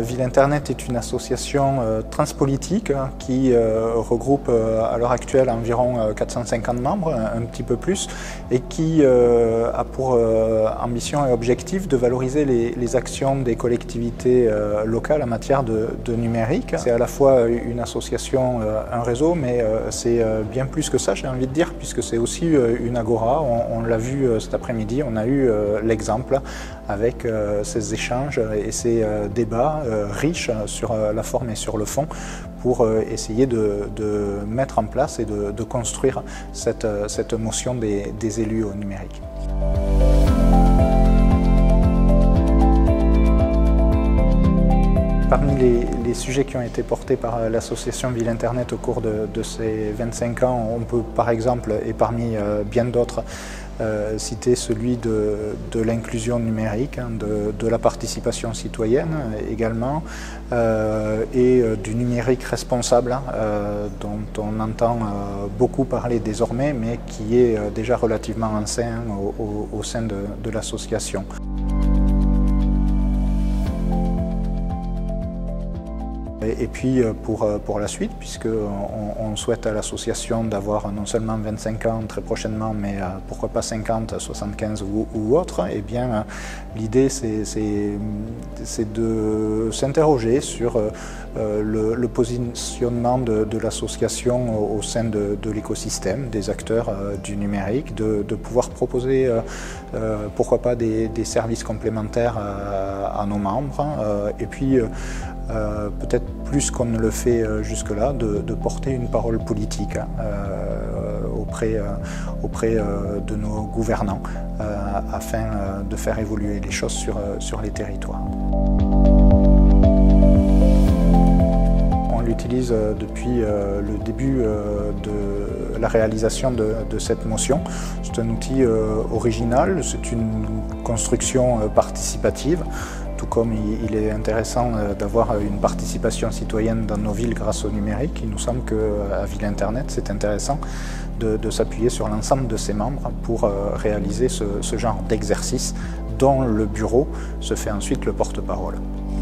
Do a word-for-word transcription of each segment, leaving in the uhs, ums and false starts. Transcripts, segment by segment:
Ville Internet est une association transpolitique qui regroupe à l'heure actuelle environ quatre cent cinquante membres, un petit peu plus, et qui a pour ambition et objectif de valoriser les, les actions des collectivités locales en matière de, de numérique. C'est à la fois une association, un réseau, mais c'est bien plus que ça, j'ai envie de dire, puisque c'est aussi une agora. On, on l'a vu cet après-midi, on a eu l'exemple avec ces échanges et ces débats riches sur la forme et sur le fond pour essayer de, de mettre en place et de, de construire cette, cette motion des, des élus au numérique. Parmi les, les sujets qui ont été portés par l'association Ville Internet au cours de, de ces vingt-cinq ans, on peut par exemple, et parmi euh, bien d'autres, euh, citer celui de, de l'inclusion numérique, hein, de, de la participation citoyenne également, euh, et euh, du numérique responsable, hein, euh, dont on entend euh, beaucoup parler désormais, mais qui est euh, déjà relativement ancien hein, au, au, au sein de, de l'association. Et puis pour, pour la suite, puisqu'on on souhaite à l'association d'avoir non seulement vingt-cinq ans très prochainement, mais pourquoi pas cinquante, soixante-quinze ou, ou autre, eh bien l'idée c'est de s'interroger sur euh, le, le positionnement de, de l'association au, au sein de, de l'écosystème, des acteurs euh, du numérique, de, de pouvoir proposer euh, euh, pourquoi pas des, des services complémentaires à, à nos membres, euh, et puis Euh, peut-être plus qu'on ne le fait euh, jusque-là, de, de porter une parole politique euh, auprès, euh, auprès euh, de nos gouvernants euh, afin euh, de faire évoluer les choses sur, euh, sur les territoires. On l'utilise depuis euh, le début euh, de la réalisation de, de cette motion. C'est un outil euh, original, c'est une construction euh, participative. Tout comme il est intéressant d'avoir une participation citoyenne dans nos villes grâce au numérique, il nous semble qu'à Ville Internet, c'est intéressant de, de s'appuyer sur l'ensemble de ses membres pour réaliser ce, ce genre d'exercice dont le bureau se fait ensuite le porte-parole.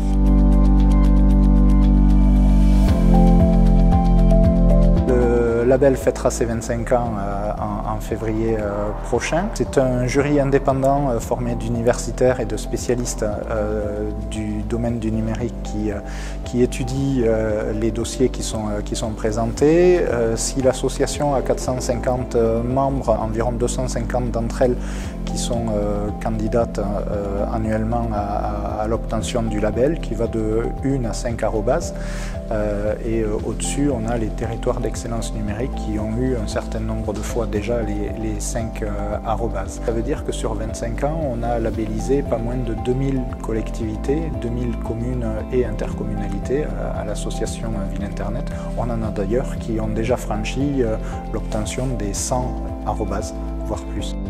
Le label fêtera ses vingt-cinq ans euh, en, en février euh, prochain. C'est un jury indépendant euh, formé d'universitaires et de spécialistes euh, du domaine du numérique qui, euh, qui étudie euh, les dossiers qui sont, euh, qui sont présentés. Euh, si l'association a quatre cent cinquante membres, environ deux cent cinquante d'entre elles qui sont euh, candidates euh, annuellement à, à, à l'obtention du label, qui va de une à cinq arrobases. Euh, et euh, au-dessus, on a les territoires d'excellence numérique qui ont eu un certain nombre de fois déjà les, les cinq euh, arrobases. Ça veut dire que sur vingt-cinq ans, on a labellisé pas moins de deux mille collectivités, deux mille communes et intercommunalités à, à l'association Ville Internet. On en a d'ailleurs qui ont déjà franchi euh, l'obtention des cent arrobases, voire plus.